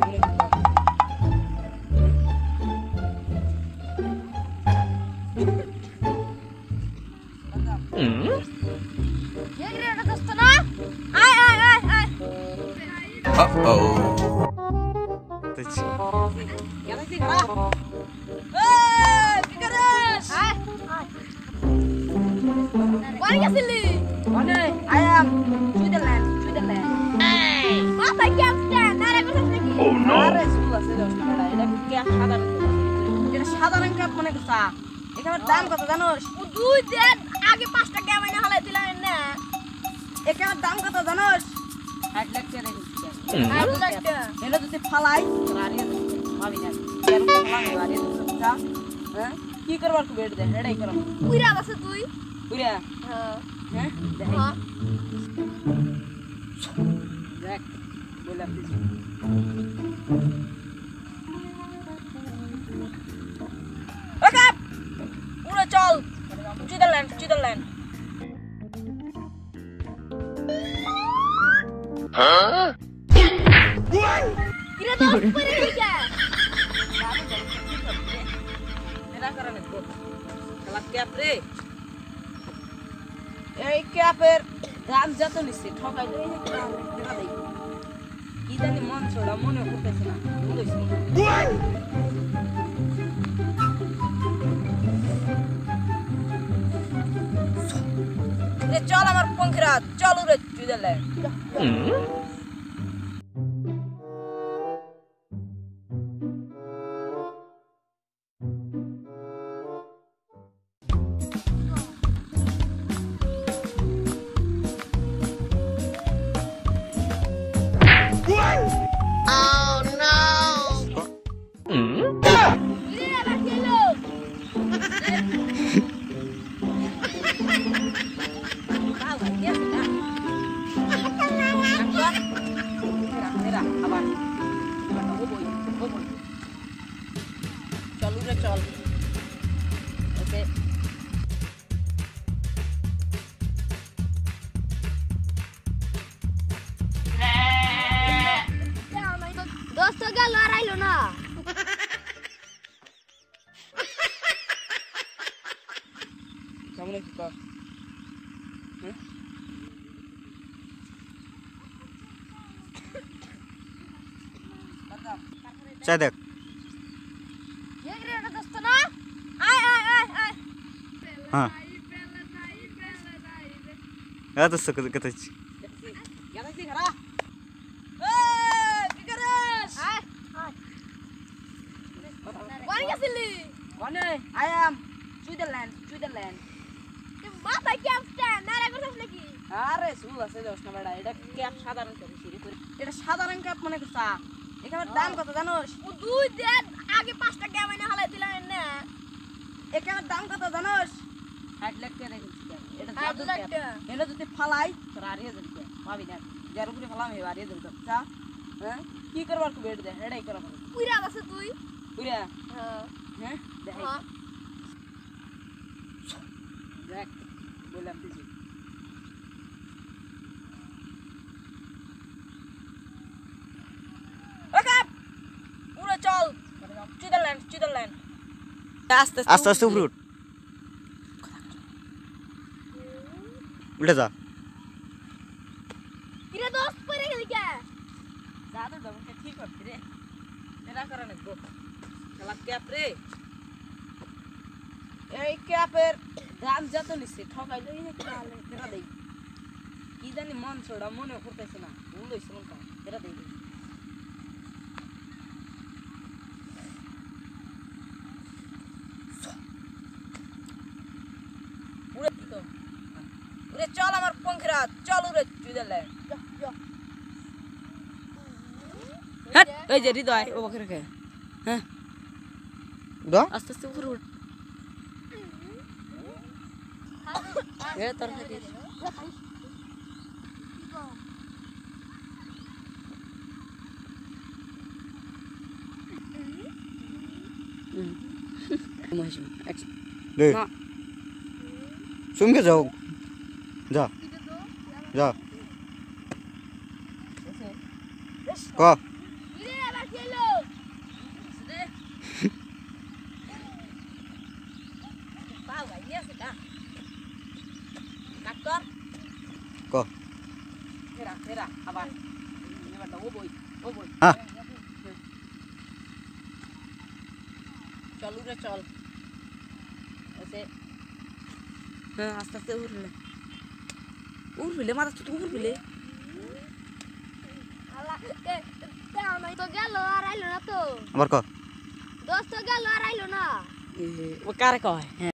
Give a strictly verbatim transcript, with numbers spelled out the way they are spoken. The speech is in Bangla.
Ayam, Switzerland, Switzerland. Apa captain? Nara kau lagi? Oh no. Nara sudah sudah sudah. Ini kayak saharan. Jadi saharan kayak mana kesah? Ini kan dalam kata danos. Udah dan agi pasta kayak mana hal itu lah ini. Ini kan dalam kata danos. Head lecture ini. Head lecture. Ini tuh si falai. Lari itu. Maaf ini. Biar falai lari itu. Sah? Hah? Kí करवार को बैठ दे हेडे करो पूरा बस तुई पूरा हां हैं हां देख बोला प्लीज ओके पूरा चल स्विट्जरलैंड स्विट्जरलैंड Huh? किरा दोस्त पर है क्या Capre, eh capre, dalam jatuh nih sih, thok aja ini kita kita deh. Kita nih monster, lah mana aku pesona, dulu sih. Eh, call amar penggerak, call udah juga lah. Chal udah chal, oke. दोस्तों क्या लड़ाई लो ना kamu nih kita Sadek. ये किरा दोस्तों ना आय आय आय आय हाँ या तो सक कतच ya sih kara eh kikaras आय आय कौन क्या सिल्ली mana ayam Switzerland Switzerland बाप captain नारा को सब लगी আরে সুলা সে দশ না বেটা এটা ক্যাপ সাধারণ করে সিরি করে এটা সাধারণ ক্যাপ মনে করছা এখানে দাম কত জানোস দুই দিন আগে পাঁচটা কে মানে হলাই দিলাম না এখানে দাম কত জানোস ষাট লাখ টাকা দিচ্ছি এটা জাদু ক্যাপ এটা যদি ফালাই তোর আরিয়ে যাবে পাবি না যার উপরে ফালাম হে আরিয়ে যাবে চা হ্যাঁ কি করবার কো বেট দে হেডাই করা পুরা বস তুই পুরা হ্যাঁ হ্যাঁ দেখ হ্যাঁ দেখ বললাম তুই Switzerland, Switzerland. Aste আস্তে আস্তে উপরে উঠ উঠে যা কিরে দোস্ত পড়ে গেলি কে দাদু দমকে ঠিক করতে রে এরা করে না গো খেলা ক্যাপ রে এই ক্যাপের দাম যত নিছে ঠকাই দেই না কেন কেন দেই কি জানি মন ছড়া মনে করতেছ না ভুল হইছে মন কা কেন দেই চল আমার পংখরা চল উড়ে চুইদালে হ্যাঁ এই যে হৃদয় ও বকরে কে হ্যাঁ দা আস্তে আস্তে উপরে উঠ এ তোর খাতি হুম মহিষী রে सुन के जाओ जा जा का ক ফেরা ফেরা আবার এবারটা ও বই ও বই হ্যাঁ চল উড়ে চল এসে হ্যাঁ আস্তে আস্তে উড়লে উড়লে মাথা তো উড়লে আল্লাহ কে তে তো গেল আর আইলো না তো আবার ক দোস্ত গেল আর আইলো না ও কারে কয়